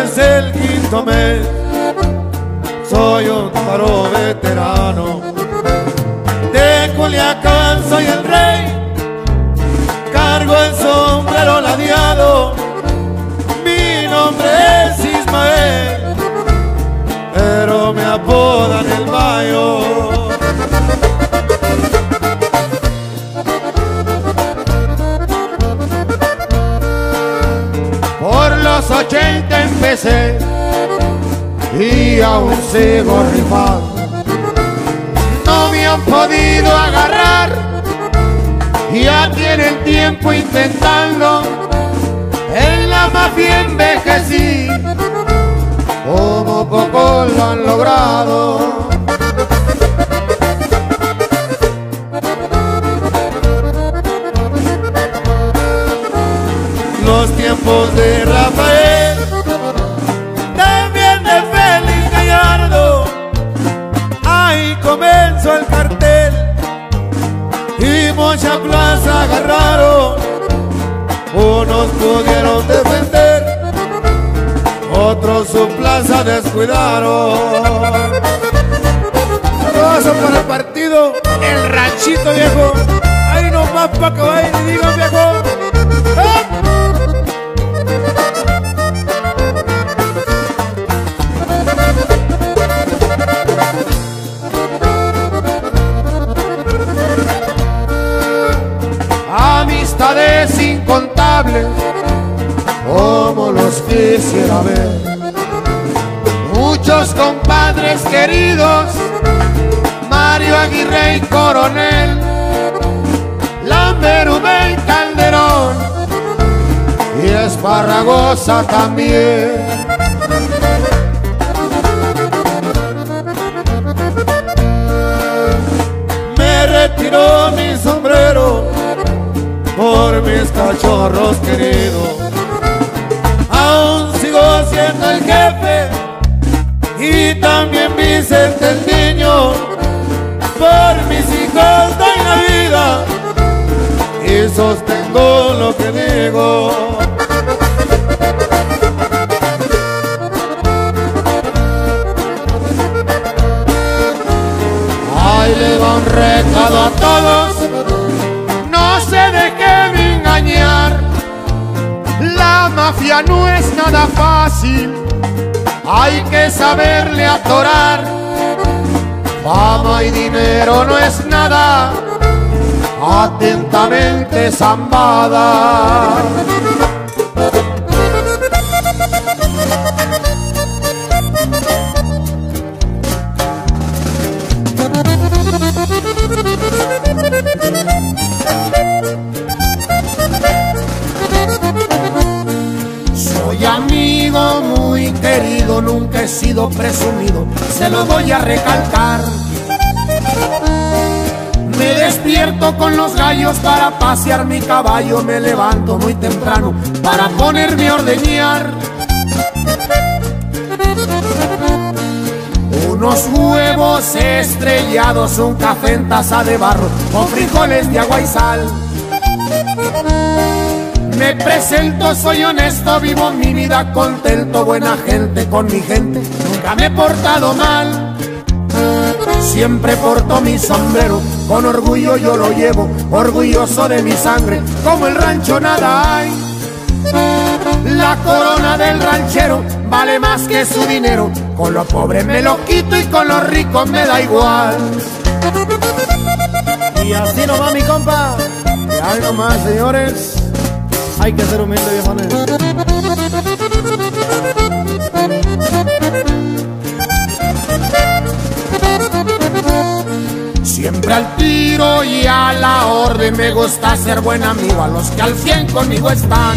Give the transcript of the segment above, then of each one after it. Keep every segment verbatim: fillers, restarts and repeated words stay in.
es el quinto mes, soy un toro veterano. De Culiacán soy el rey, cargo el sombrero ladeado. Mi nombre es Ismael, pero me apodan el Mayo. Por los ochenta empecé y aún sigo rifando. No me han podido agarrar, ya tienen tiempo intentando. En la mafia envejecí, como pocos lo han logrado. Los tiempos de Rafael, también de Félix Gallardo, ahí comenzó el cartel y mucha plaza agarraron. Unos pudieron defender, otros su plaza descuidaron. Saludos para el partido El Ranchito, viejo. Ahí nomás pa' que vayan y digan, viejo. ¡Eh! Amistades incontables, como los quisiera ver. Muchos compadres queridos, Mario Aguirre y Coronel, Lamberube y Calderón, y Esparragosa también. Me retiró mi sombrero por mis cachorros queridos. Aún sigo siendo el jefe y también Vicente el Niño. Por mis hijos doy la vida y sostengo lo que digo. Ahí le va un recado a todos: no se dejen engañar, la mafia no es nada fácil, hay que saberle atorar. Fama y dinero no es nada, atentamente Zambada. Soy amigo muy querido, nunca he sido presumido, se lo voy a recalcar. Me despierto con los gallos para pasear mi caballo, me levanto muy temprano para ponerme a ordeñar. Unos huevos estrellados, un café en taza de barro, con frijoles de agua y sal. Me presento, soy honesto, vivo mi vida contento, buena gente con mi gente, nunca me he portado mal. Siempre porto mi sombrero, con orgullo yo lo llevo, orgulloso de mi sangre, como el rancho nada hay. La corona del ranchero vale más que su dinero, con los pobres me lo quito y con los ricos me da igual. Y así nomás, mi compa, y ahí nomás, señores, hay que ser humilde, viejones. Siempre al tiro y a la orden, me gusta ser buen amigo a los que al cien conmigo están.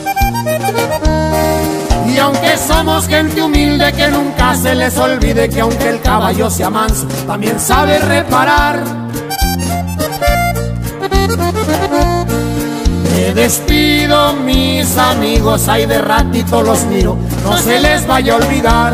Y aunque somos gente humilde, que nunca se les olvide que aunque el caballo sea manso, también sabe reparar. Me despido, mis amigos, ahí de ratito los miro, no se les vaya a olvidar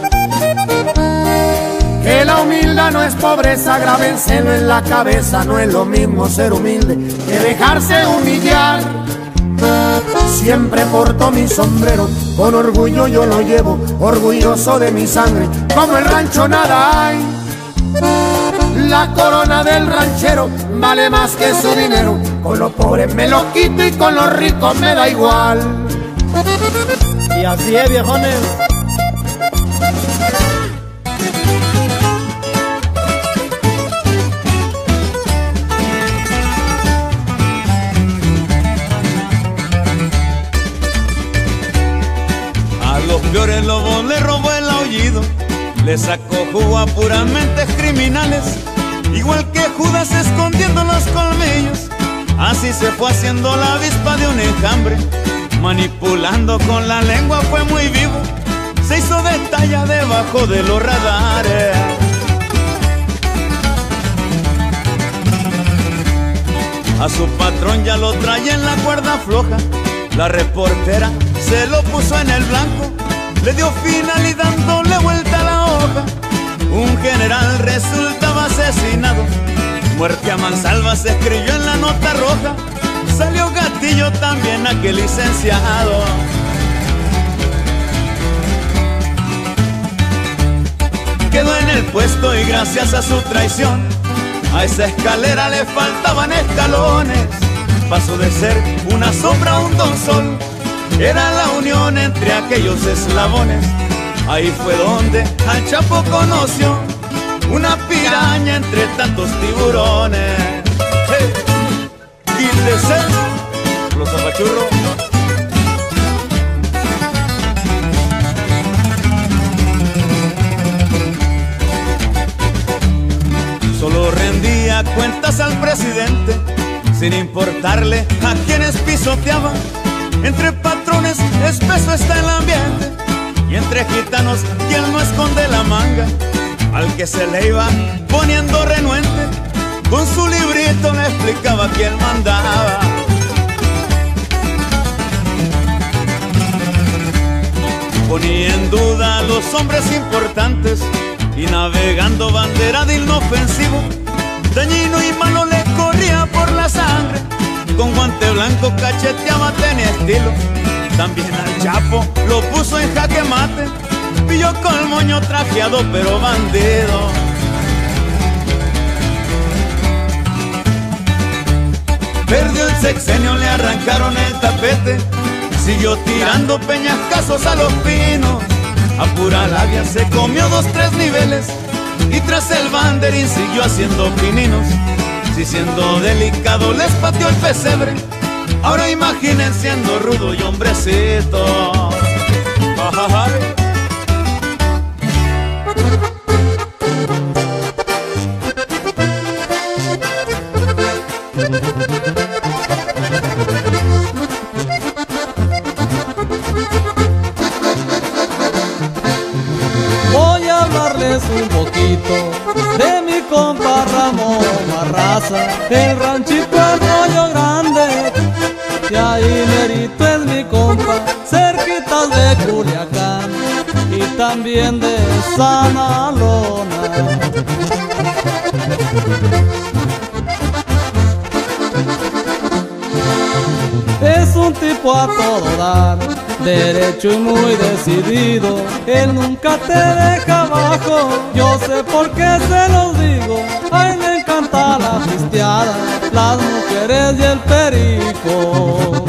que la humildad no es pobreza, grábenselo en la cabeza, no es lo mismo ser humilde que dejarse humillar. Siempre porto mi sombrero, con orgullo yo lo llevo, orgulloso de mi sangre, como el rancho nada hay. La corona del ranchero vale más que su dinero, con los pobres me lo quito y con los ricos me da igual. Y así es, viejones. Los peores lobos le robó el aullido, le sacó jugo a puras mentes criminales, igual que Judas escondiendo los colmillos. Así se fue haciendo la avispa de un enjambre, manipulando con la lengua fue muy vivo, se hizo de talla debajo de los radares. A su patrón ya lo traía en la cuerda floja, la reportera se lo puso en el blanco, le dio final y dándole vuelta a la hoja, un general resultaba asesinado. Muerte a mansalva se escribió en la nota roja, salió gatillo también aquel licenciado. Quedó en el puesto y gracias a su traición, a esa escalera le faltaban escalones. Pasó de ser una sombra a un don sol, era la unión entre aquellos eslabones. Ahí fue donde al Chapo conoció una piraña entre tantos tiburones. Hey, quítese los zapachurros. Solo rendía cuentas al presidente, sin importarle a quienes pisoteaban. Entre patrones espeso está el ambiente, y entre gitanos quien no esconde la manga. Al que se le iba poniendo renuente, con su librito me explicaba quién mandaba. Ponía en duda a los hombres importantes, y navegando bandera de inofensivo, dañino y malo le corría por la sangre. Con guante blanco cacheteaba, tenía estilo. También al Chapo lo puso en jaque mate, pilló con moño trajeado pero bandido. Perdió el sexenio, le arrancaron el tapete, siguió tirando peñascasos a los pinos. A pura labia se comió dos, tres niveles, y tras el banderín siguió haciendo pininos. Si siendo delicado les pateó el pesebre, ahora imaginen siendo rudo y hombrecito. Voy a hablarles un poquito de mi compa Ramón Barraza, el ranchito Arroyo Grande, y ahí merito es mi compa, cerquitas de Culiacán y también de Sanalona. Es un tipo a todo dar, derecho y muy decidido, él nunca te deja abajo, yo sé por qué se los digo. A él le encanta la pisteada, las mujeres y el perico.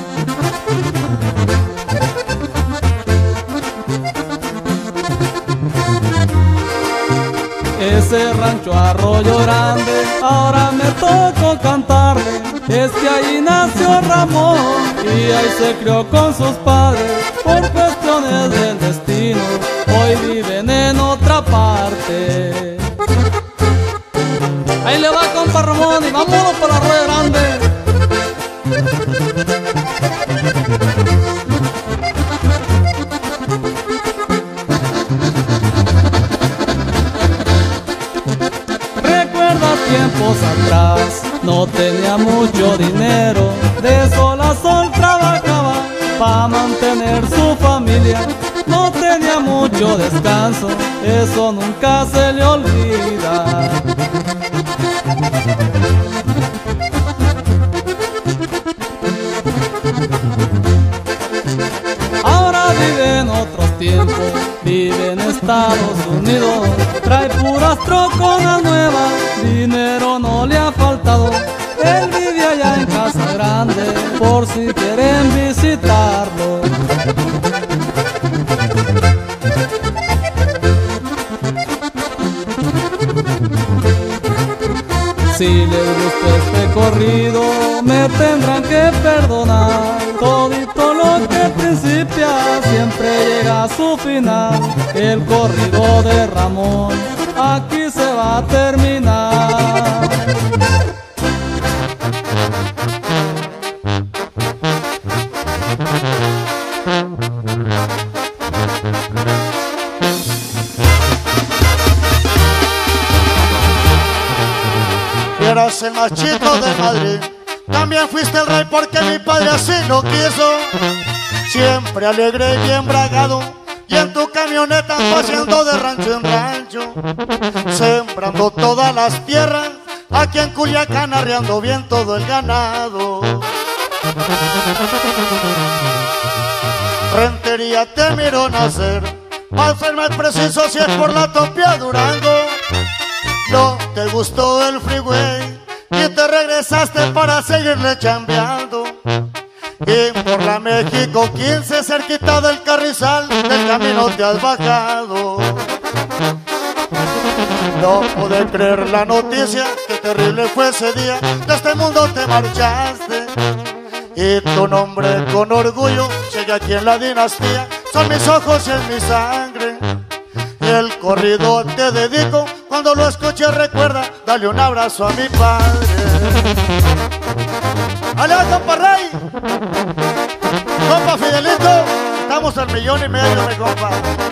Ese rancho Arroyo Grande, ahora me tocó cantarle, es que ahí nació Ramón y ahí se crió con sus padres. Por cuestiones del destino, hoy viven en otra parte. Ahí le va compa Ramón y vámonos para Arroyo Grande. Tiempos atrás no tenía mucho dinero, de sol a sol trabajaba para mantener su familia. No tenía mucho descanso, eso nunca se le olvida. vive en otros tiempos, vive en Estados Unidos, trae puras troconas nuevas, dinero no le ha faltado. Él vive allá en Casa Grande, por si quieren visitarlo. Si les gusta este corrido, me tendrán que perdonar. Todito lo que principia siempre llega a su final. El corrido de Ramón aquí se va a terminar. Eras el más chico de Madrid, también fuiste el rey porque mi padre así lo quiso. Siempre alegre y bien bragado, y en tu camioneta paseando de rancho en rancho, sembrando todas las tierras, aquí en Culiacán arreando bien todo el ganado. Rentería te miró nacer, para ser más preciso si es por la Topia Durango. No te gustó el freeway y te regresaste para seguirle chambeando. Y por la México quince, cerquita del Carrizal, del camino te has bajado. No pude creer la noticia, qué terrible fue ese día, de este mundo te marchaste. Y tu nombre con orgullo llega aquí en la dinastía, son mis ojos y es mi sangre. Y el corrido te dedico, cuando lo escuches recuerda, dale un abrazo a mi padre. ¡Alá, compa Rey! Compa Fidelito, estamos al millón y medio, mi compa.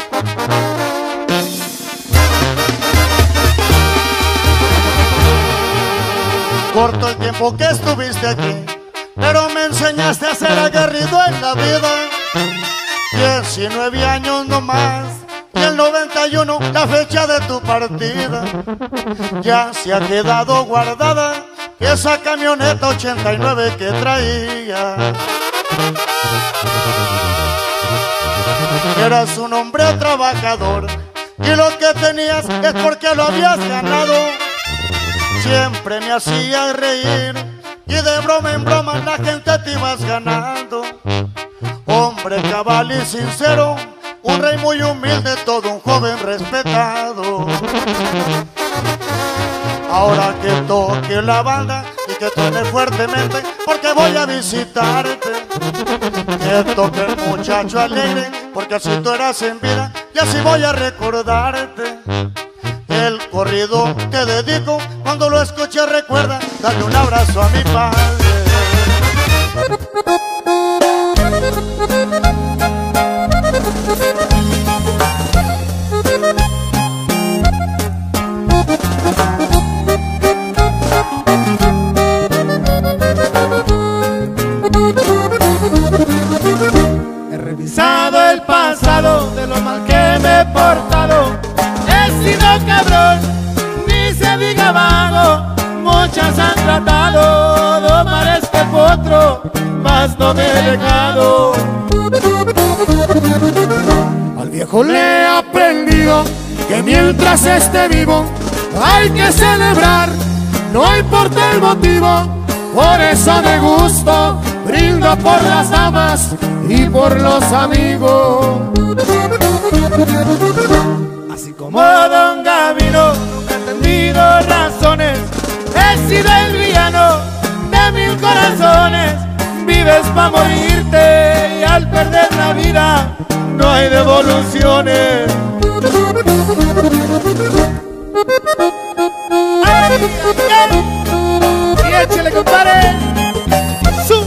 Corto el tiempo que estuviste aquí, pero me enseñaste a ser aguerrido en la vida. Diecinueve años nomás, y el noventa y uno la fecha de tu partida. Ya se ha quedado guardada esa camioneta ochenta y nueve que traía. Eras un hombre trabajador y lo que tenías es porque lo habías ganado. Siempre me hacías reír y de broma en broma la gente te ibas ganando. Hombre cabal y sincero, un rey muy humilde, todo un joven respetado. Ahora que toque la banda y que truene fuertemente, porque voy a visitarte. Que toque el muchacho alegre, porque así tú eras en vida y así voy a recordarte. El corrido te dedico, cuando lo escuches recuerda, dale un abrazo a mi padre. He revisado el pasado de lo mal que me he portado. He sido cabrón, ni se diga vago. Muchas han tratado de domar este potro, mas no me he dejado. Al viejo le he aprendido que mientras esté vivo hay que celebrar, no importa el motivo. Por eso me gusto, brindo por las damas y por los amigos. Así como Don Gavino, nunca he entendido razones. He sido el villano de mil corazones. Vives pa' morirte y al perder la vida no hay devoluciones. ¡Ay, ay, ay! Y échale, compadre. ¡Zum!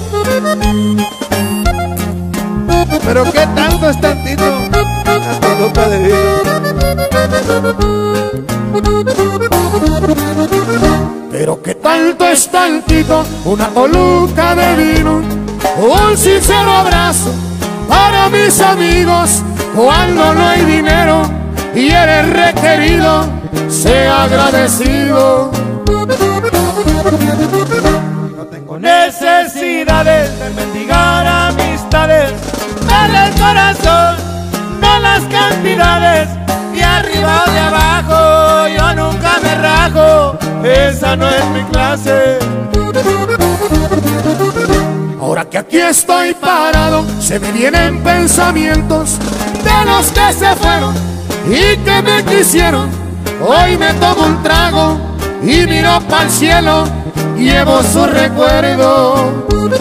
Pero qué tanto es tantito, hasta copa de vino. Pero qué tanto es tantito, una toluca de vino, un sincero abrazo para mis amigos. Cuando no hay dinero y eres requerido, sea agradecido. No tengo necesidades de mendigar amistades, dale el corazón las cantidades, de arriba o de abajo, yo nunca me rajo, esa no es mi clase. Ahora que aquí estoy parado, se me vienen pensamientos de los que se fueron y que me quisieron. Hoy me tomo un trago y miro pa'l cielo, llevo su recuerdo.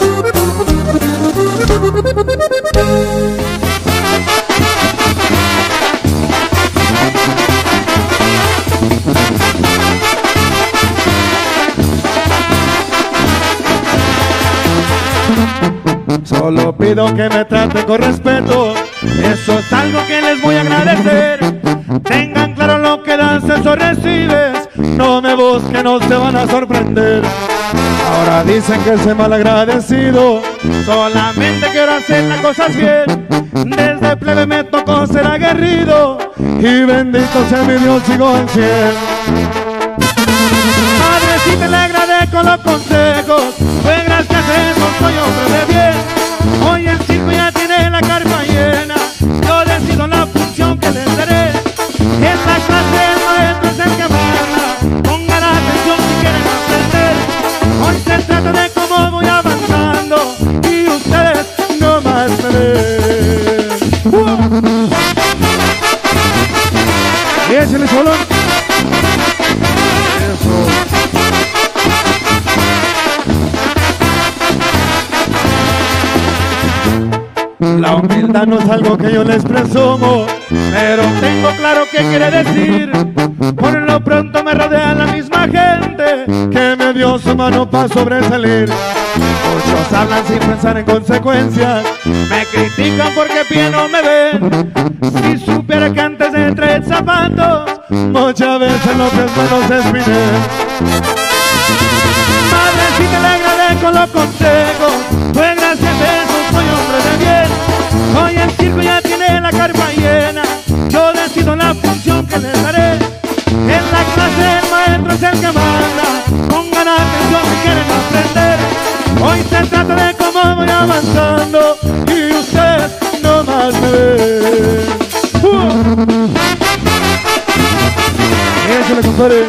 Solo pido que me trate con respeto, eso es algo que les voy a agradecer. Tengan claro lo que das, eso recibes, no me busquen, no se van a sorprender. Ahora dicen que soy malagradecido, solamente quiero hacer las cosas bien. Desde plebe me tocó ser aguerrido, y bendito sea mi Dios, sigo al cien. Madrecita, le agradezco los consejos, pues gracias a eso soy hombre de bien. Hoy el circo ya tiene la carpa llena, yo decido la función que les daré. Esta clase el maestro es el que manda, pongan atención si quieren aprender. Hoy se trata de cómo voy avanzando y ustedes no más me ven. ¡Uh! Y échale solo. La humildad no es algo que yo les presumo, pero tengo claro qué quiere decir. Por lo pronto me rodea la misma gente que me dio su mano para sobresalir. Muchos hablan sin pensar en consecuencias, me critican porque pie no me ven. Si supiera que antes de traer zapatos, muchas veces los pies me los espiné. Madrecita, le agradezco los consejos, pues gracias a eso soy hombre de bien. Hoy el circo ya tiene la carpa llena, yo decido la función que les daré. En la clase el maestro es el que manda, pongan atención si quieren aprender. Hoy se trata de cómo voy avanzando y ustedes no más me ven. ¡Uh! Échale, compadre.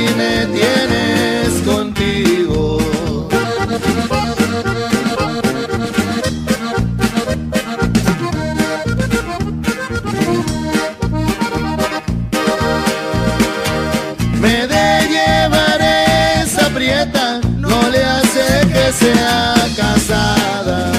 me tienes contigo. Me de llevar esa prieta, no le hace que sea casada.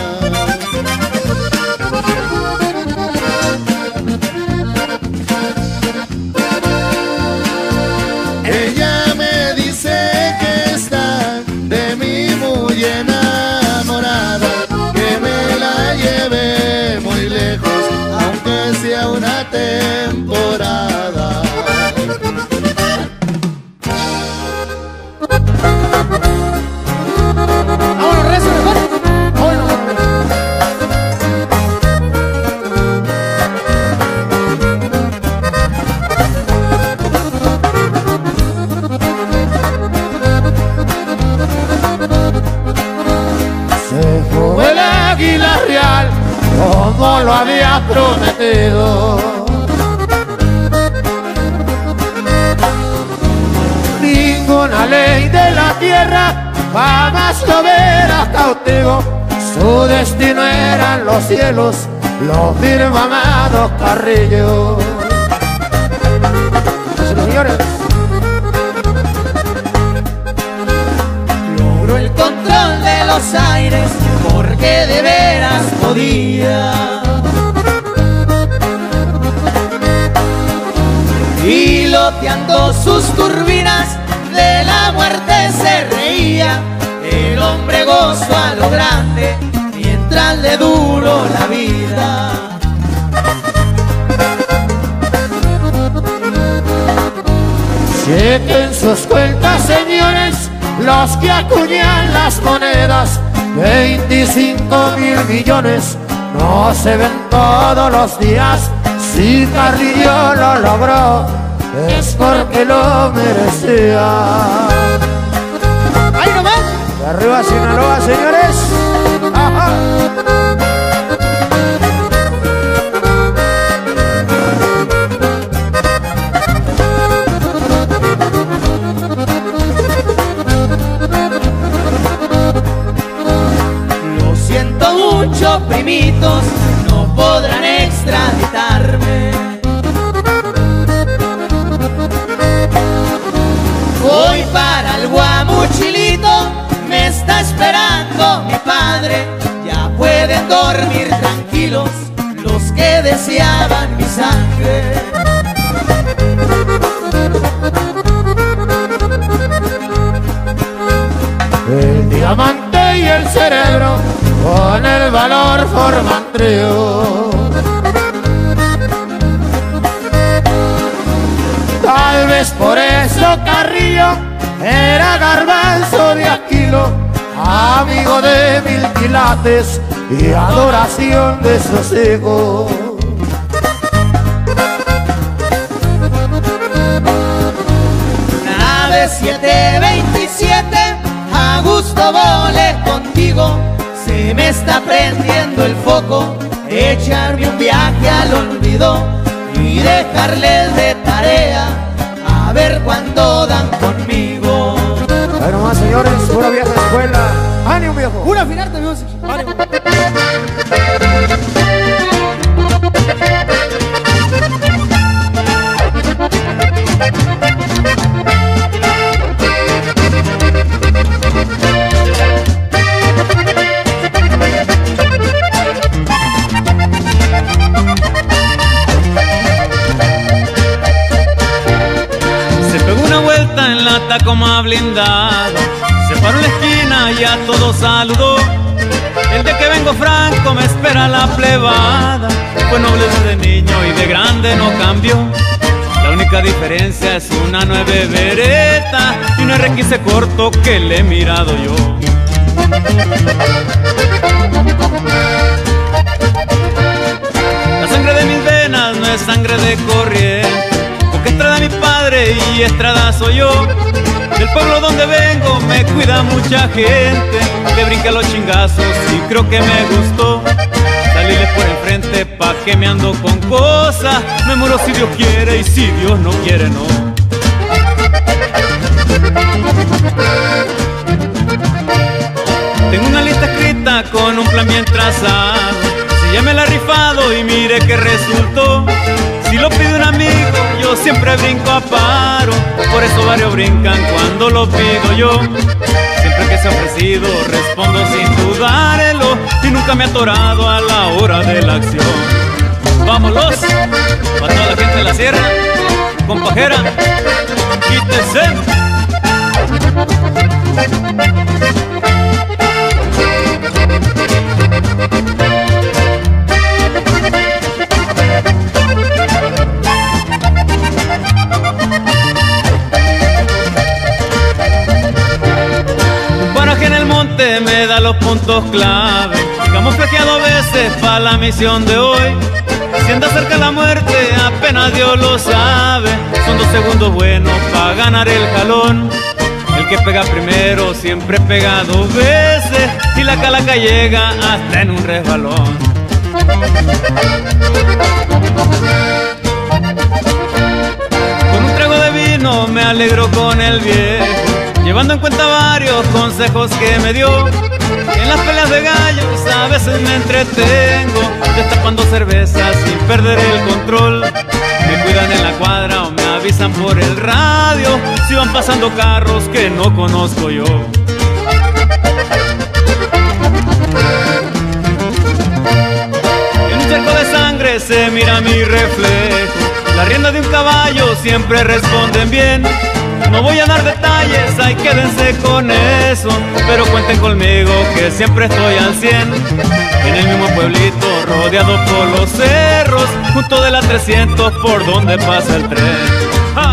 Ella me dice que está de mí muy enamorada, que me la lleve muy lejos, aunque sea una temporada. Vámonos, recio, mejor. Vámonos. Se fue el águila real como lo había prometido. Ninguna ley de la tierra jamás lo verá cautivo. Su destino eran los cielos, los firmamados Carrillo. Señores, logró el control de los aires porque de veras podía. Piloteando sus turbinas de la muerte se reía. El hombre gozó a lo grande mientras le duró la vida. chequen sus cuentas, señores, los que acuñan las monedas. Veinticinco mil millones no se ven todos los días. Si Carrillo lo logró, es porque lo merecía. ¡Ahí nomás! De arriba Sinaloa, señores. ¡Ajá! Lo siento mucho, primitos, no podrán extraditarme. Voy para el Guamuchilito, me está esperando mi padre. Ya pueden dormir tranquilos los que deseaban mi sangre. El diamante y el cerebro con el valor forman trío. Tal vez por eso Carrillo era garbanzo de Aquilo, amigo de mil quilates y adoración de sosiego. Nave siete veintisiete, a gusto volé contigo. Se me está prendiendo el foco, echarme un viaje al olvido y dejarles de tarea a ver cuándo dan conmigo. Bueno más, señores, pura vieja escuela. ¡Ánimo, viejo! Pura afinarte, music. ¡Ánimo! En la Tacoma blindada, se paró en la esquina y a todos saludó. El día que vengo franco me espera la plebada. Fue noble desde niño y de grande no cambió. La única diferencia es una nueve Beretta y un R quince corto que le he mirado yo. La sangre de mis venas no es sangre de corriente, porque Estrada mi padre y Estrada soy yo. Del pueblo donde vengo me cuida mucha gente, que brinca los chingazos y creo que me gustó salirles por enfrente pa' que me ando con cosas. Me muero si Dios quiere y si Dios no quiere no. Tengo una lista escrita con un plan bien trazado. Si ya me la he rifado y mire que resultó. Si lo pide un amigo, yo siempre brinco a paro. Por eso varios brincan cuando lo pido yo. Siempre que se ha ofrecido, respondo sin dudarlo. Y nunca me he atorado a la hora de la acción. ¡Vámonos! Para toda la gente de la sierra, compajera, quítese. Un paraje en el monte me da los puntos clave. Camuflajeado a veces para la misión de hoy. Si anda cerca la muerte, apenas Dios lo sabe. Son dos segundos buenos para ganar el jalón. El que pega primero siempre pega dos veces. Y la calaca llega hasta en un resbalón. Con un trago de vino me alegro con el viejo, llevando en cuenta varios consejos que me dio. En las peleas de gallos a veces me entretengo, destapando cervezas sin perder el control. Me cuidan en la cuadra o me avisan por el radio si van pasando carros que no conozco yo. En un charco de sangre se mira mi reflejo. La rienda de un caballo siempre responden bien. No voy a dar detalles, ahí quédense con eso, pero cuenten conmigo que siempre estoy al cien. En el mismo pueblito, rodeado por los cerros, junto de la trescientos por donde pasa el tren. ¡Ja!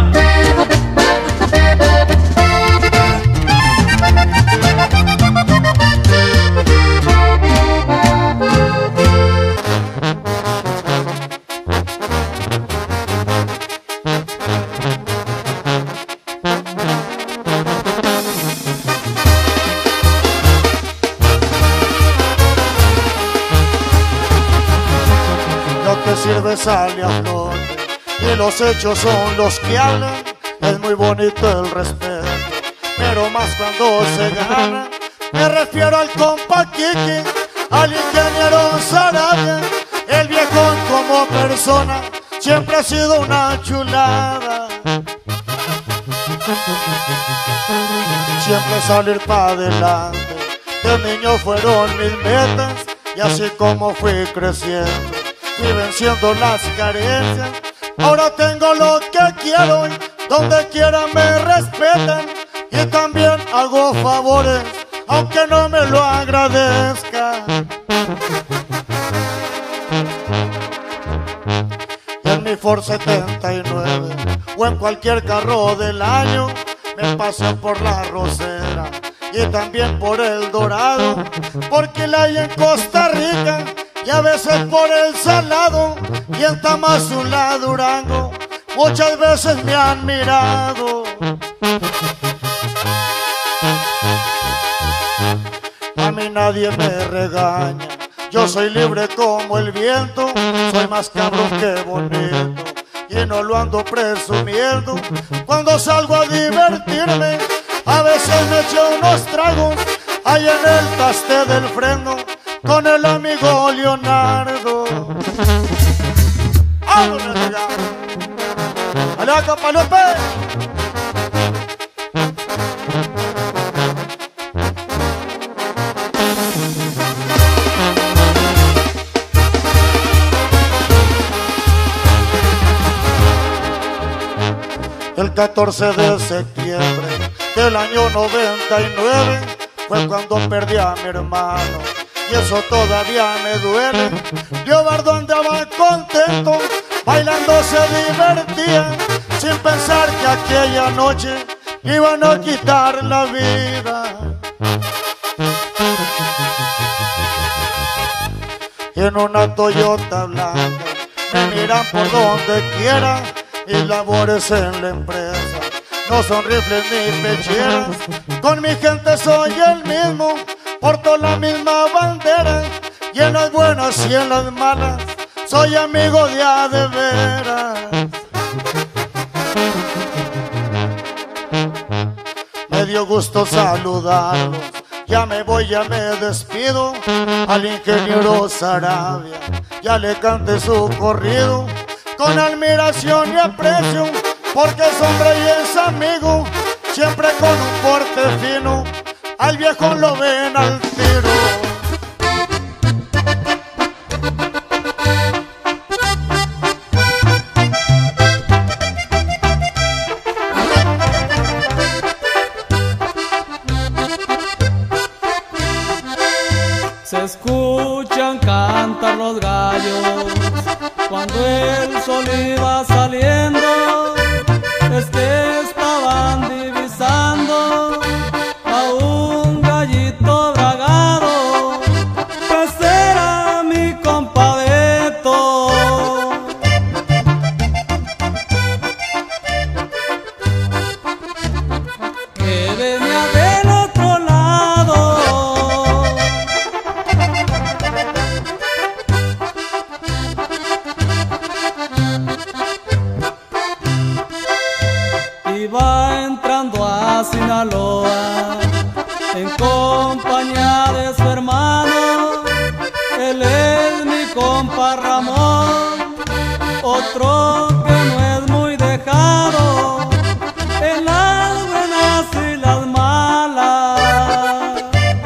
Sirve sale a flote y los hechos son los que hablan. Es muy bonito el respeto, pero más cuando se gana. Me refiero al compa Kiki, al ingeniero Sarabia. El viejón como persona siempre ha sido una chulada. Siempre salir para adelante, de niño fueron mis metas. Y así como fui creciendo y venciendo las carencias, ahora tengo lo que quiero y donde quiera me respetan. Y también hago favores aunque no me lo agradezca. En mi Ford setenta y nueve o en cualquier carro del año me paso por la Rosera y también por el Dorado, porque la hay en Costa Rica y a veces por el Salado, y en Tamazula, Durango, muchas veces me han mirado. A mí nadie me regaña, yo soy libre como el viento, soy más cabrón que bonito y no lo ando presumiendo. Cuando salgo a divertirme, a veces me echo unos tragos ahí en el taste del freno con el amigo Leonardo. ¡Vámonos, llegamos! ¡Ale, Capalope! El catorce de septiembre del año noventa y nueve fue cuando perdí a mi hermano, y eso todavía me duele. Leobardo andaba contento, bailando se divertía, sin pensar que aquella noche iban a quitar la vida. Y en una Toyota blanca me miran por donde quiera, y labores en la empresa no son rifles ni pecheras. Con mi gente soy el mismo, porto la misma bandera, y en las buenas y en las malas soy amigo de a de veras. gusto saludarlos. Ya me voy, ya me despido. Al ingeniero Sarabia ya le canté su corrido con admiración y aprecio, porque es hombre y es amigo, siempre con un porte fino. Al viejo lo ven al tiro. Se escuchan cantar los gallos cuando el sol iba saliendo. Es que estaban divisando a un gallito bragado, pues era mi compa Beto. Que venía del otro lado. Iba entrando a Sinaloa en compañía de su hermano. Él es mi compa Ramón, otro que no es muy dejado en las buenas y las malas.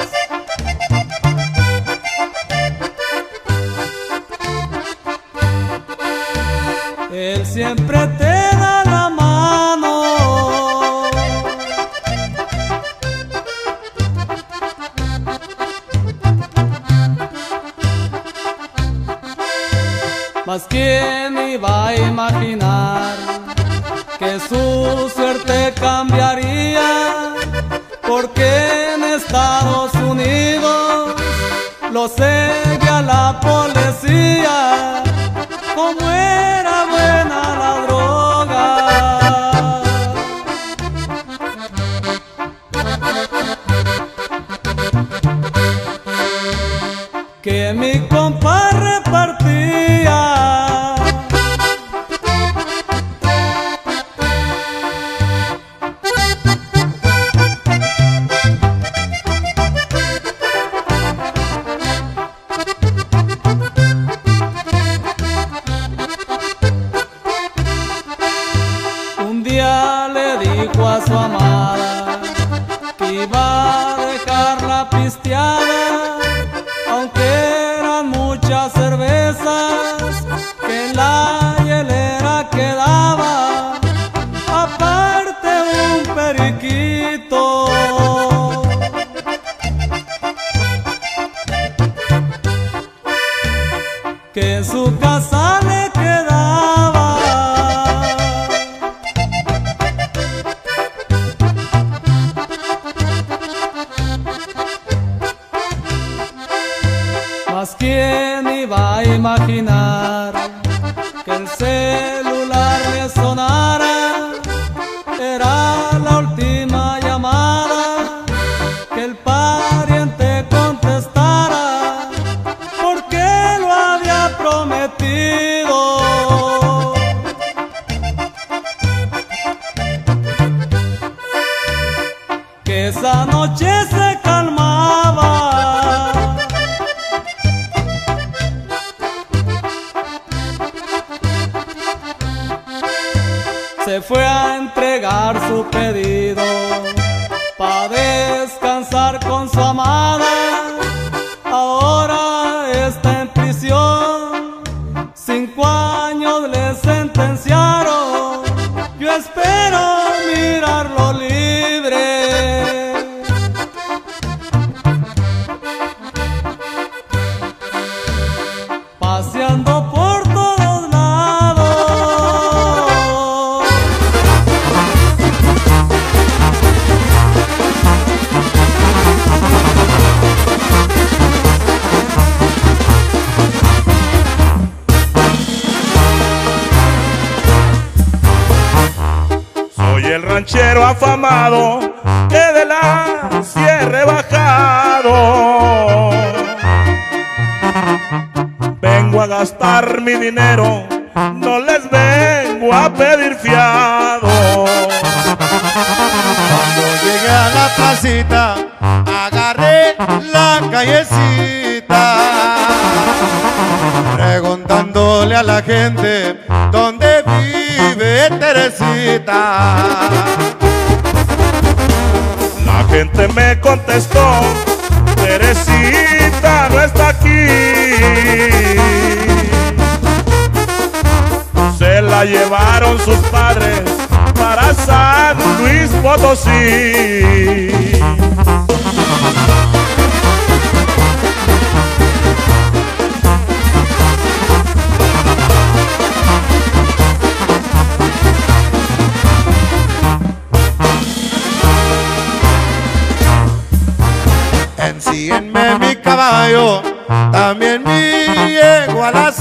Él siempre te da la mano. Mas quién iba a imaginar que su suerte cambiaría, porque en Estados Unidos lo seguía la policía. Como era buena la droga, que mi compa repartía. Un día le dijo a su amada que iba a dejarla pisteada, aunque eran muchas cervezas que en la hielera quedaba, aparte un periquito. Que en su casa le quedaba. Mas quién iba a imaginar que el celular le sonara, era la última llamada, que el pariente contestara, porque lo había prometido. Que esa noche se calmaba. Se fue a entregar su pedido pa' descansar con su amada. Ahora está en prisión, cinco años le sentenciaron. Yo espero mirarlo libre. Paseando por todos lados. Soy el ranchero afamado que de la sierra he bajado. Vengo a gastar mi dinero, no les vengo a pedir fiado. Cuando llegué a la otra cita, agarré la callecita, preguntándole a la gente dónde vive Teresita. La gente me contestó, Teresita no está aquí. Se la llevaron sus padres para San Luis Potosí. Ensíenme mi caballo, también mi yegua la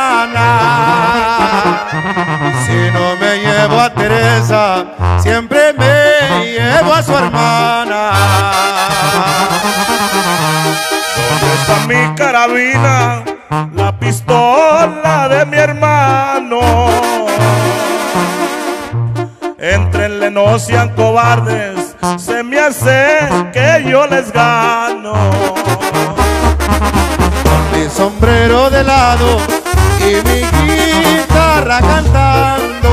sana. Si no me llevo a Teresa, siempre me llevo a su hermana. ¿Dónde está mi carabina? La pistola de mi hermano. Entrenle, no sean cobardes, se me hace que yo les gano. Con mi sombrero de lado y mi guitarra cantando,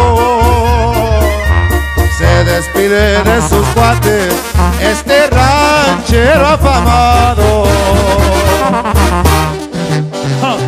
se despide de sus cuates este ranchero afamado. ¡Ja!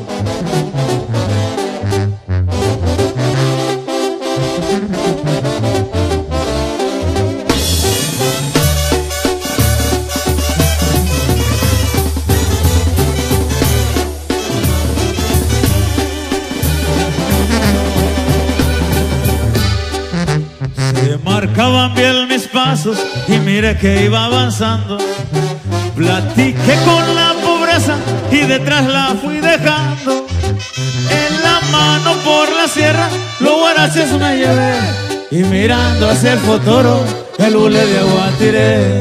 Marcaban bien mis pasos y mire que iba avanzando. Platiqué con la pobreza y detrás la fui dejando. En la mano por la sierra los guaraches me llevé, y mirando hacia el futuro el hule de agua tiré.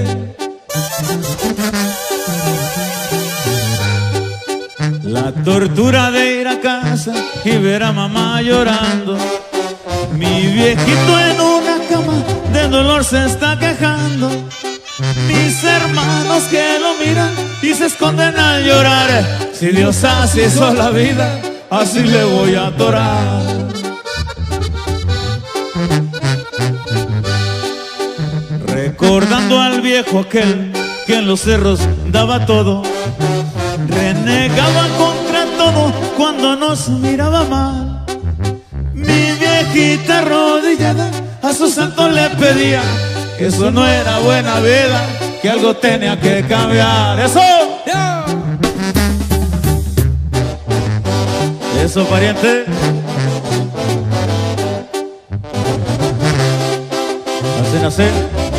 La tortura de ir a casa y ver a mamá llorando. Mi viejito en una cama de dolor se está quejando. Mis hermanos que lo miran y se esconden al llorar. Si Dios así hizo la vida, así le voy a adorar. Recordando al viejo aquel que en los cerros daba todo, renegaba contra todo cuando nos miraba mal. Mi viejita arrodillada a su santo le pedía que eso no era buena vida, que algo tenía que cambiar. ¡Eso! ¡Yeah! ¡Eso, pariente! Hacen hacer.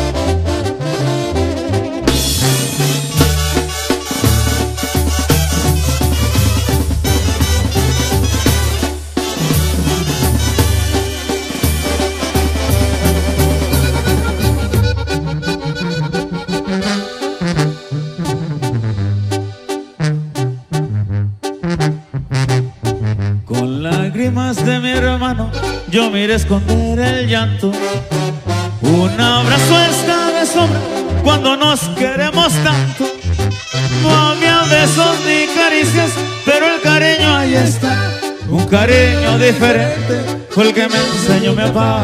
De mi hermano yo miré esconder el llanto. Un abrazo está de sobra cuando nos queremos tanto. No había besos ni caricias, pero el cariño ahí está. Un cariño diferente fue el que me enseñó mi papá.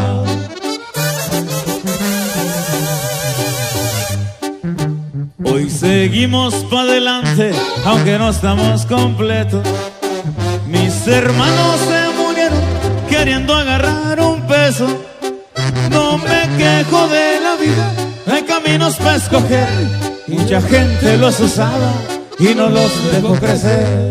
Hoy seguimos pa' adelante, aunque no estamos completos. Mis hermanos se queriendo agarrar un peso. No me quejo de la vida, hay caminos para escoger. Mucha gente los usaba y no los dejó crecer.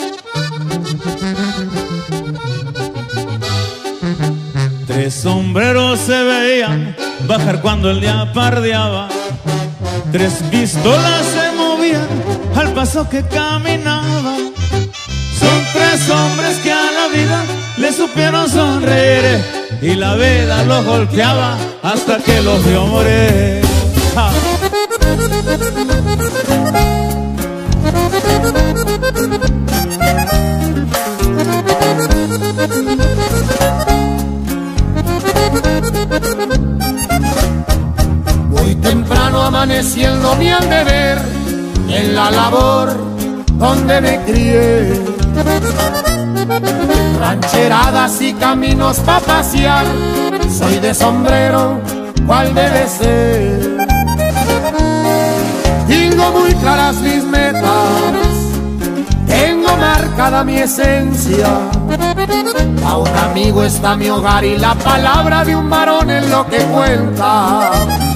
Tres sombreros se veían bajar cuando el día pardeaba. Tres pistolas se movían al paso que caminaba. Son tres hombres que a la vida le supieron sonreír, y la vida los golpeaba hasta que los vio morir. ¡Ja! Muy temprano amaneció mi al deber en la labor donde me crié. Rancheradas y caminos pa' pasear, soy de sombrero, ¿cuál debe ser? Tengo muy claras mis metas, tengo marcada mi esencia. A un amigo está mi hogar y la palabra de un varón es lo que cuenta.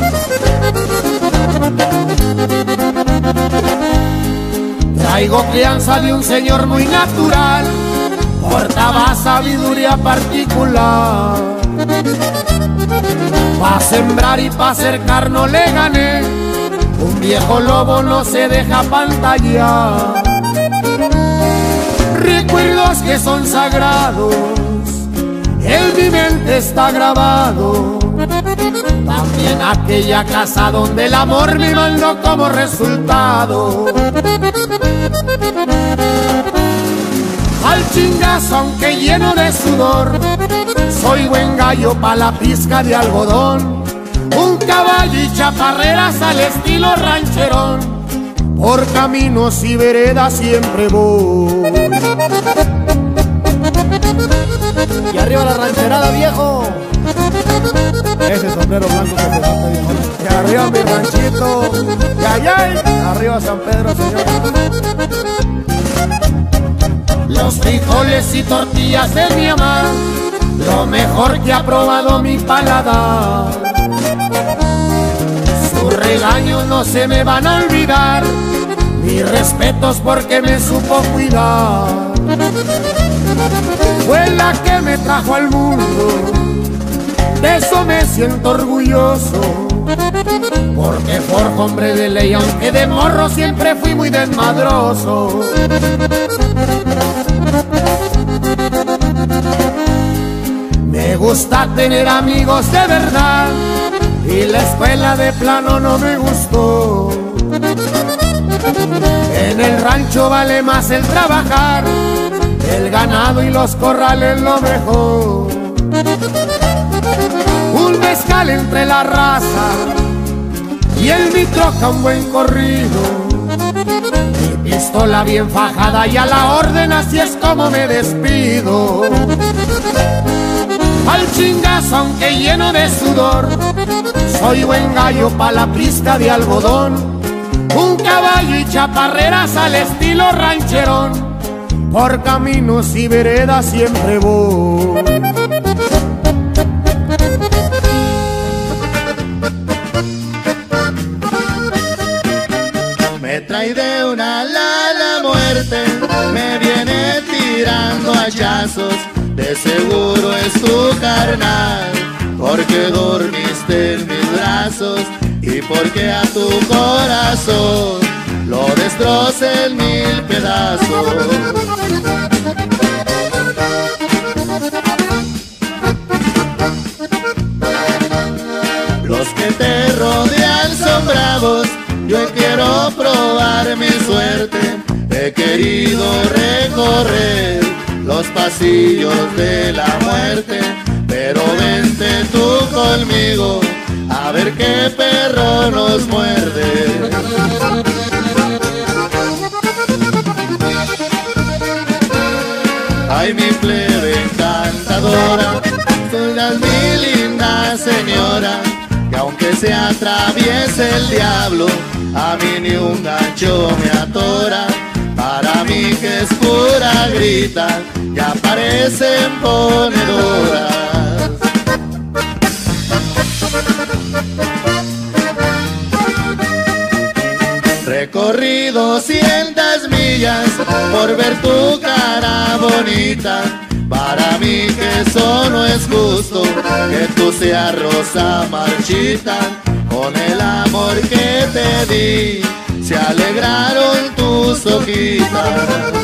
Traigo crianza de un señor muy natural, portaba sabiduría particular. Pa' sembrar y pa' cercar no le gané, un viejo lobo no se deja pantallar. Recuerdos que son sagrados, en mi mente está grabado. También aquella casa donde el amor me mandó como resultado. Al chingazo aunque lleno de sudor, soy buen gallo pa' la pizca de algodón. Un caballo y chaparreras al estilo rancherón, por caminos y veredas siempre voy. Y arriba la rancherada, viejo. Ese sombrero blanco que se nota bien. Y arriba mi ranchito, y allá arriba San Pedro, señor. Los frijoles y tortillas de mi mamá, lo mejor que ha probado mi paladar. Sus regaños no se me van a olvidar, mis respetos porque me supo cuidar. Fue la que me trajo al mundo, de eso me siento orgulloso, porque forjo hombre de ley, aunque de morro siempre fui muy desmadroso. Me gusta tener amigos de verdad, y la escuela de plano no me gustó. En el rancho vale más el trabajar, el ganado y los corrales lo mejor. Un mezcal entre la raza y el mi troca un buen corrido. Mi pistola bien fajada y a la orden, así es como me despido. Al chingazo aunque lleno de sudor, soy buen gallo pa' la pizca de algodón. Un caballo y chaparreras al estilo rancherón, por caminos y veredas siempre voy. Me trae de una ala la muerte, me viene tirando hachazos. De seguro es tu carnal, porque dormiste en mis brazos y porque a tu corazón lo destrocé en mil pedazos. Los que te rodean son bravos, yo quiero probar mi suerte. He querido recorrer los pasillos de la muerte, pero vente tú conmigo a ver qué perro nos muerde. Ay, mi plebe encantadora, tú eres mi linda señora, que aunque se atraviese el diablo, a mí ni un gancho me atora. Para mí que es pura grita, ya parecen ponedoras. Recorrí doscientas millas por ver tu cara bonita. Para mí que eso no es justo, que tú seas rosa marchita. Con el amor que te di, se alegraron tus hojitas.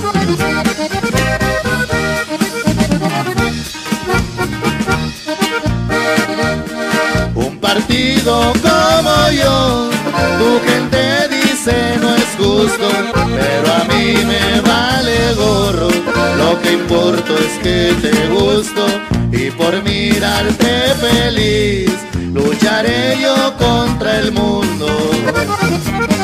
Un partido como yo, tu gente dice no es justo, pero a mí me vale gorro. Lo que importa es que te gusto, y por mirarte feliz lucharé yo contra el mundo.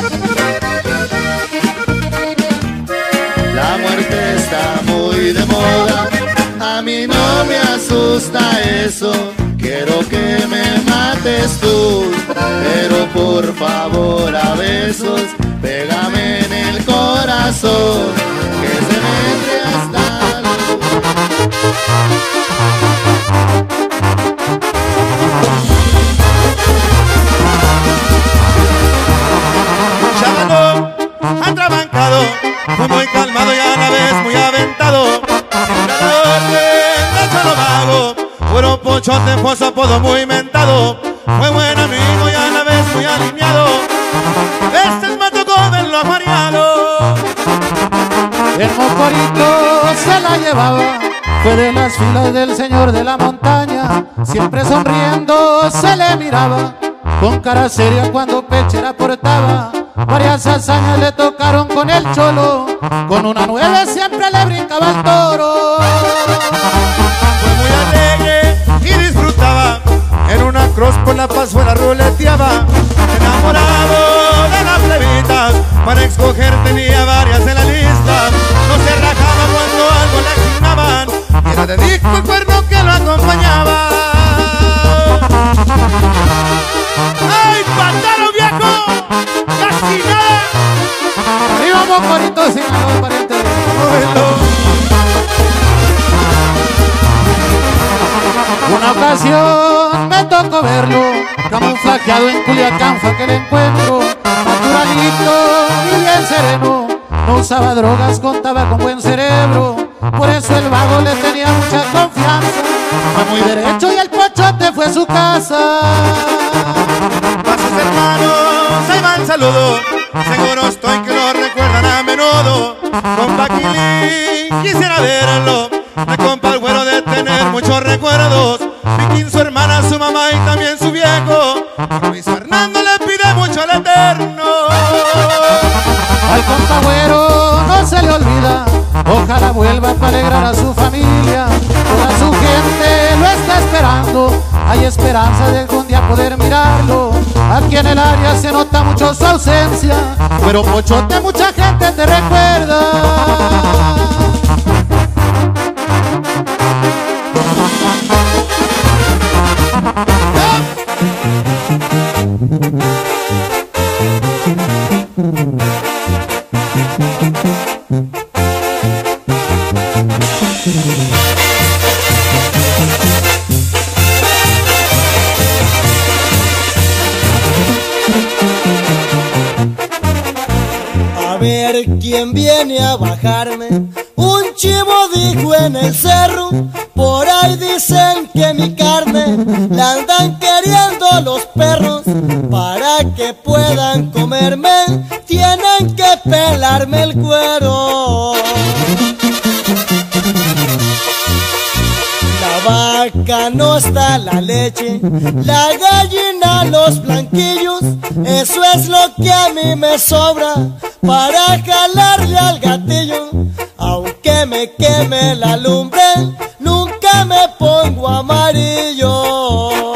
está muy de moda. A mí no me asusta eso, quiero que me mates tú, pero por favor a besos, pégame en el corazón, que se me entre hasta la Chavalón, atrabancado, fue muy calmado y a la vez muy aventado. Puro pochote fue su apodo muy mentado. Fue buen amigo y a la vez muy alineado. Este me tocó verlo amareado. El mocorito se la llevaba, fue de las filas del señor de la montaña. Siempre sonriendo se le miraba, con cara seria cuando pechera portaba. Varias hazañas le tocaron con el cholo, con una nueve siempre le brincaba el toro. Fue muy alegre y disfrutaba, en una cross por la pazuela ruleteaba. Enamorado de las plebitas, para escoger tenía varias en la lista. No se rajaba cuando algo le asignaban, y era de disco el cuerno que lo acompañaba. ¡Ay, pantano viejo! ¡Casi nada! ¡Arriba mocorito sin algo pariente! Una ocasión me tocó verlo, camuflajeado en Culiacán fue aquel encuentro. Naturalito y bien sereno, no usaba drogas, contaba con buen cerebro. Por eso el vago le tenía mucha confianza, fue muy derecho y el pochote fue su casa. A sus hermanos ahí va el saludo, seguro estoy que lo recuerdan a menudo. Con Paquilín quisiera verlo, de compa el güero de tener muchos recuerdos. Piquín, su hermana, su mamá y también su viejo. Luis Fernando le pide mucho al Eterno. Al compa güero no se le olvida, ojalá vuelva para alegrar a su familia. Toda su gente lo está esperando, hay esperanza de algún día poder mirarlo. Aquí en el área se nota mucho su ausencia, pero pochote mucha gente te recuerda. A ver quién viene a bajarme. Un chivo dijo en el cerro, por ahí dicen que mi carne la andan queriendo los perros. Para que puedan comerme, tienen que pelarme el cuero. La vaca no está la leche, la gallina los blanquillos. Eso es lo que a mí me sobra para jalarle al gatillo. Aunque me queme la lumbre, nunca me pongo amarillo.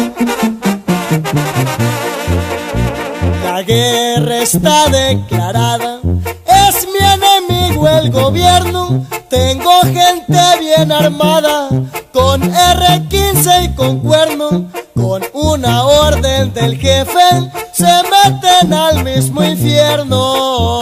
La guerra está declarada, es mi enemigo el gobierno. Tengo gente bien armada, con erre quince y con cuerno. Con una orden del jefe, se meten al mismo infierno.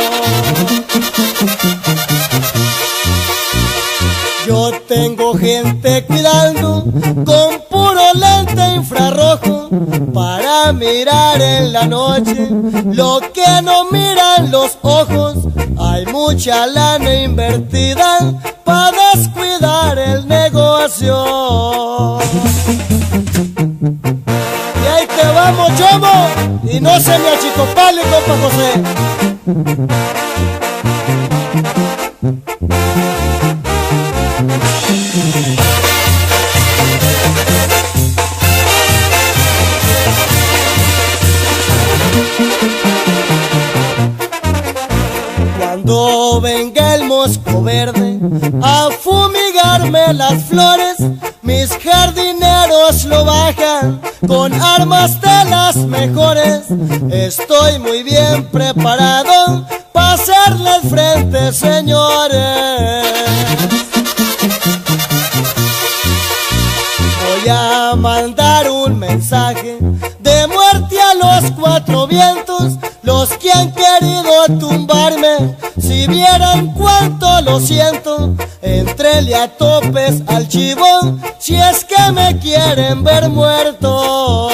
Yo tengo gente cuidando, con puro lente infrarrojo, para mirar en la noche lo que no miran los ojos. Hay mucha lana invertida para descuidar el negocio. Y ahí te vamos, chomo, y no se me achicopale, compa José. Cuando venga el mosco verde a fumigarme las flores, mis jardineros lo bajan con armas de las mejores. Estoy muy bien preparado para hacerles frente, señores. Voy a mandar un mensaje de muerte a los cuatro vientos, los que han querido tumbarme. Si vieran cuánto lo siento, entréle a topes al chivo, si es que me quieren ver muerto.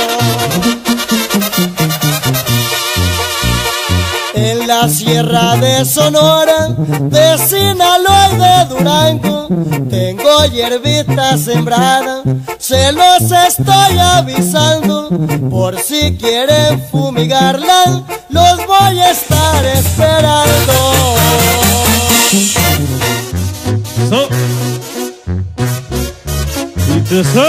En la sierra de Sonora, de Sinaloa y de Durango, tengo hierbita sembrada, se los estoy avisando. Por si quieren fumigarla, los voy a estar esperando. So. ¿Y te so?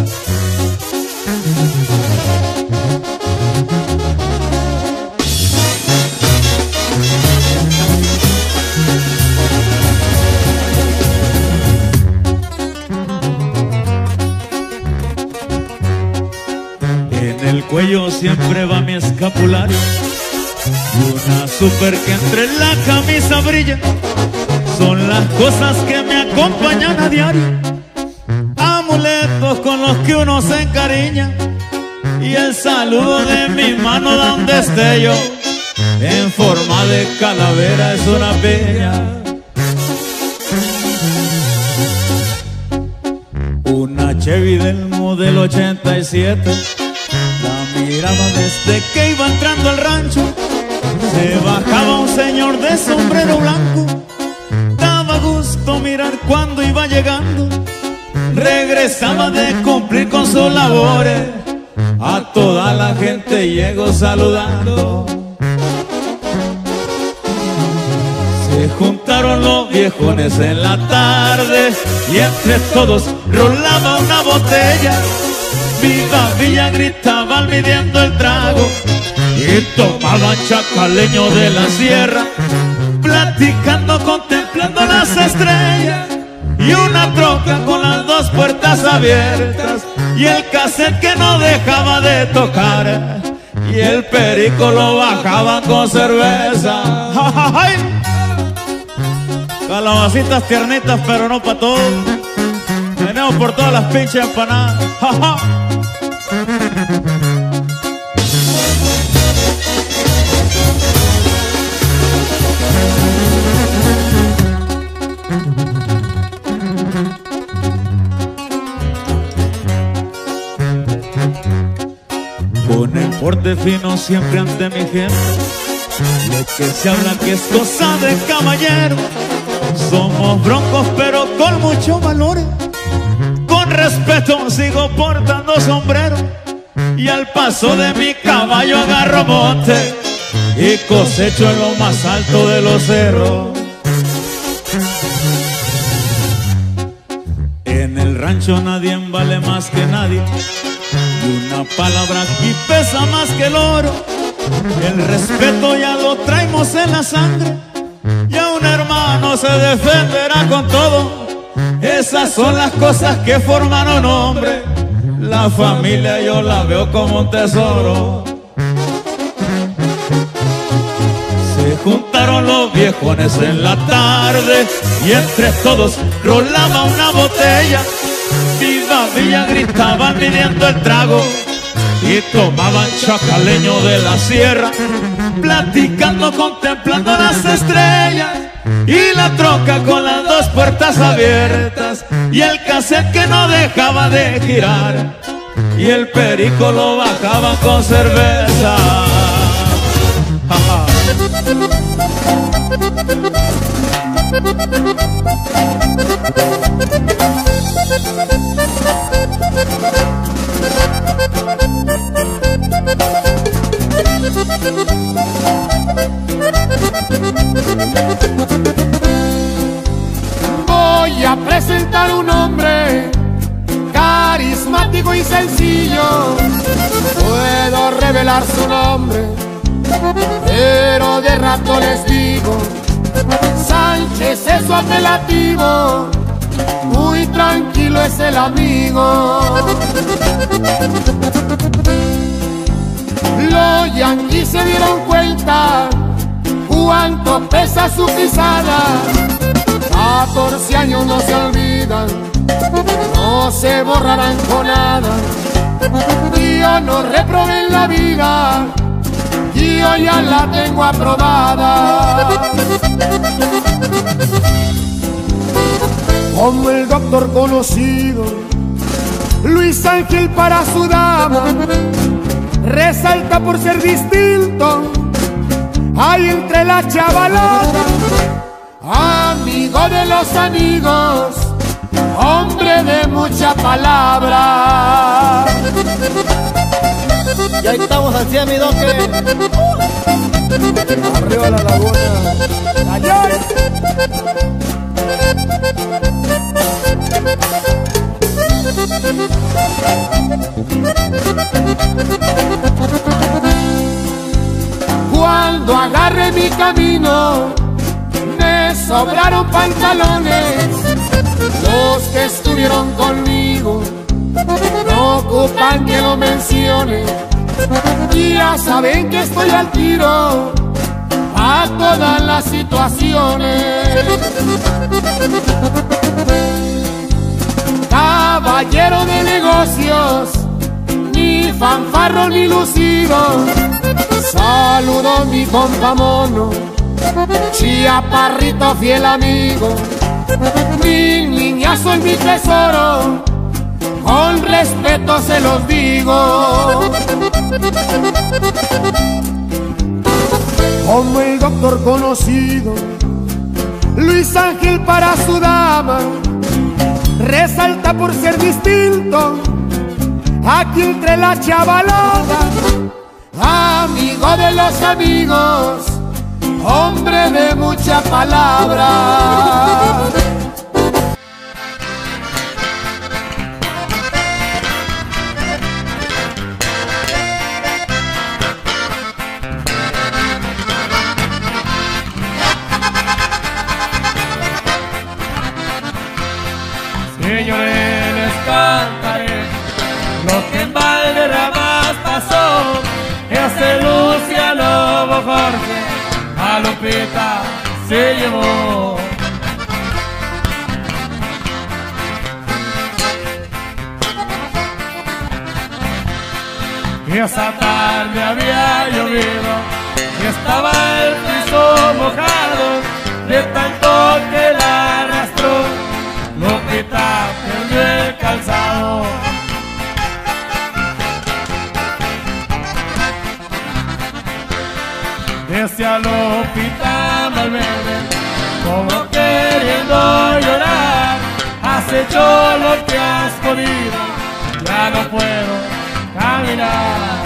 En el cuello siempre va mi escapulario y una super que entre la camisa brilla. Son las cosas que me acompañan a diario, amuletos con los que uno se encariña, y el saludo de mi mano donde esté yo, en forma de calavera es una piña. Una Chevy del modelo ochenta y siete, la miraba desde que iba entrando al rancho. Se bajaba un señor de sombrero blanco, daba gusto mirar cuando iba llegando. Regresaba de cumplir con sus labores, a toda la gente llegó saludando. Se juntaron los viejones en la tarde y entre todos rolaba una botella. Viva Villa gritaban midiendo el trago y tomaban chacaleño de la sierra, platicando, contemplando las estrellas, y una troca con las dos puertas abiertas, y el cassette que no dejaba de tocar, y el perico lo bajaban con cerveza. Calabacitas tiernitas, pero no pa' todos. Venimos por todas las pinches empanadas. Con el porte fino siempre ante mi gente, lo que se habla que es cosa de caballero. Somos broncos pero con mucho valor, con respeto sigo portando sombrero, y al paso de mi caballo agarro monte y cosecho en lo más alto de los cerros. En el rancho nadie vale más que nadie, y una palabra aquí pesa más que el oro. El respeto ya lo traemos en la sangre, y a un hermano se defenderá con todo. Esas son las cosas que forman un hombre. La familia yo la veo como un tesoro. Se juntaron los viejones en la tarde y entre todos rolaba una botella. Viva Villa gritaban midiendo el trago y tomaban chacaleño de la sierra, platicando, contemplando las estrellas, y la troca con las dos puertas abiertas, y el cassette que no dejaba de girar, y el perico lo bajaba con cerveza. Voy a presentar un hombre carismático y sencillo. Puedo revelar su nombre, pero de rato les digo, Sánchez es su apelativo, muy tranquilo es el amigo. Los yanquis se dieron cuenta cuánto cuánto pesa su pisada. Catorce años no se olvidan, no se borrarán con nada. Y yo no reprobé en la vida, y yo ya la tengo aprobada. Como el doctor conocido Luis Ángel para su dama, resalta por ser distinto, hay entre la chavalada. Amigo de los amigos, hombre de mucha palabra. Y ahí estamos al cien, mi doque. Arriba la laguna. ¡Ay, ay! Cuando agarré mi camino, me sobraron pantalones. Los que estuvieron conmigo no ocupan que lo mencione. Y ya saben que estoy al tiro a todas las situaciones. Caballero de negocios, ni fanfarro ni lucido, saludo mi compa mono, chiaparrito fiel amigo. Mi niñazo es mi tesoro, con respeto se los digo. Como el doctor conocido Luis Ángel para su dama, resalta por ser distinto, aquí entre la chavalada. Amigo de los amigos, hombre de mucha palabra. Señores, les cantaré lo que en Valderramas pasó. Ese Luciano Jorge a Lupita se llevó. Y esa tarde había llovido y estaba el piso mojado, de tanto que la arrastró, Lupita perdió el calzado. Decía Lupita Malverde, como queriendo llorar, has hecho lo que has podido, ya no puedo caminar.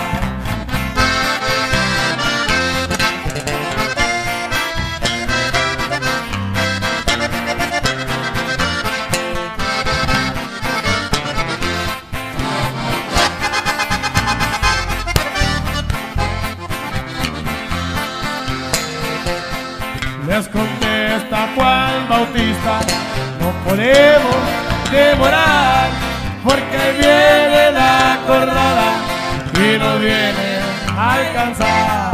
Les contesta Juan Bautista, no podemos demorar, porque viene la acordada y nos viene a alcanzar.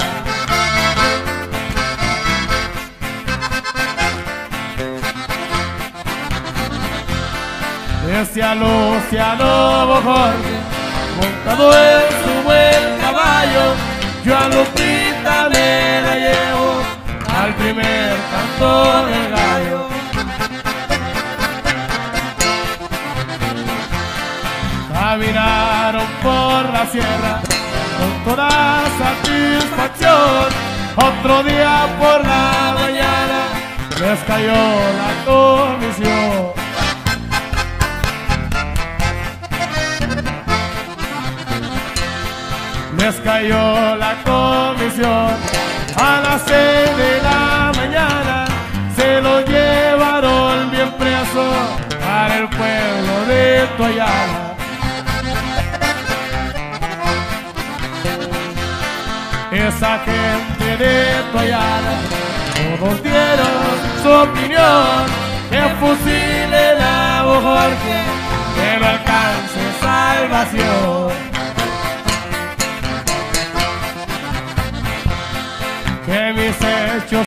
Decía Luciano Jorge, montado en su buen caballo, yo a Lupita me la llevo al primer canto del gallo. Caminaron por la sierra con toda satisfacción. Otro día por la mañana les cayó la comisión. Les cayó la comisión. A las seis de la mañana se lo llevaron bien preso para el pueblo de Toyala. Esa gente de Toyala, todos dieron su opinión, que fusile la Jorge, que no alcance salvación. Que mis hechos